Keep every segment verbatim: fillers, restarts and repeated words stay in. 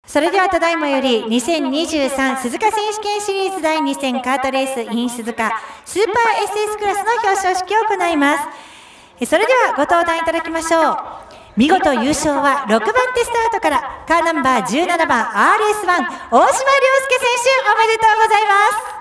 それではただいまよりにせんにじゅうさん鈴鹿選手権シリーズだいに戦カートレース in 鈴鹿スーパー エスエス クラスの表彰式を行います。それではご登壇いただきましょう。見事優勝はろくばん手スタートからカーナンバーじゅうななばん アールエスワン 大島亮介選手おめでとうござい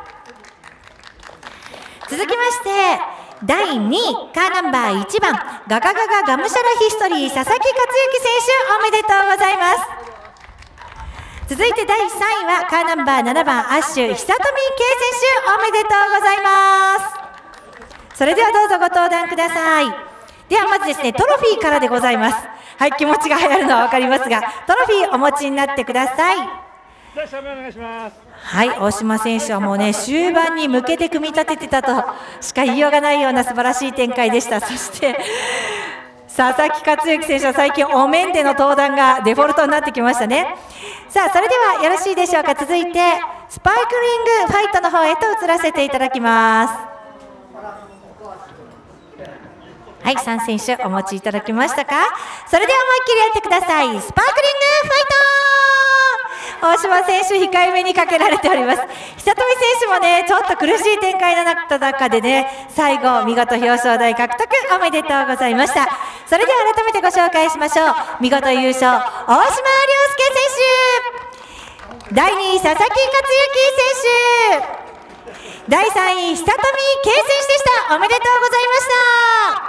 ます。続きましてだいにいカーナンバーいちばんガガガガガムシャラヒストリー佐々木克幸選手おめでとうございます。続いてだいさんいはカーナンバーななばんアッシュ久富圭選手おめでとうございます。それではどうぞご登壇ください。ではまずですねトロフィーからでございます。はい、気持ちが流行るのは分かりますがトロフィーお持ちになってください。はい、大島選手はもうね終盤に向けて組み立ててたとしか言いようがないような素晴らしい展開でした。そして佐々木克幸選手は最近お面での登壇がデフォルトになってきましたね。さあそれではよろしいでしょうか。続いてスパークリングファイトの方へと移らせていただきます。はい、さん選手お持ちいただきましたか。それでは思いっきりやってください。スパークリングファイト。大島選手控えめにかけられております。久富選手もねちょっと苦しい展開になった中でね最後見事表彰台獲得おめでとうございました。それでは改めてご紹介しましょう。見事優勝大島亮介選手、だいにい佐々木克幸選手、だいさんい久富圭選手でした。おめでとうございました。